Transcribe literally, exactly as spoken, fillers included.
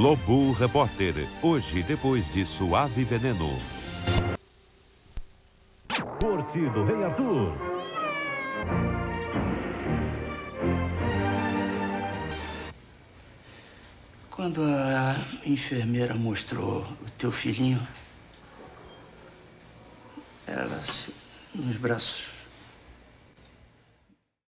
Globo Repórter, hoje depois de Suave Veneno. Corte do Rei Arthur. Quando a enfermeira mostrou o teu filhinho, ela, nos braços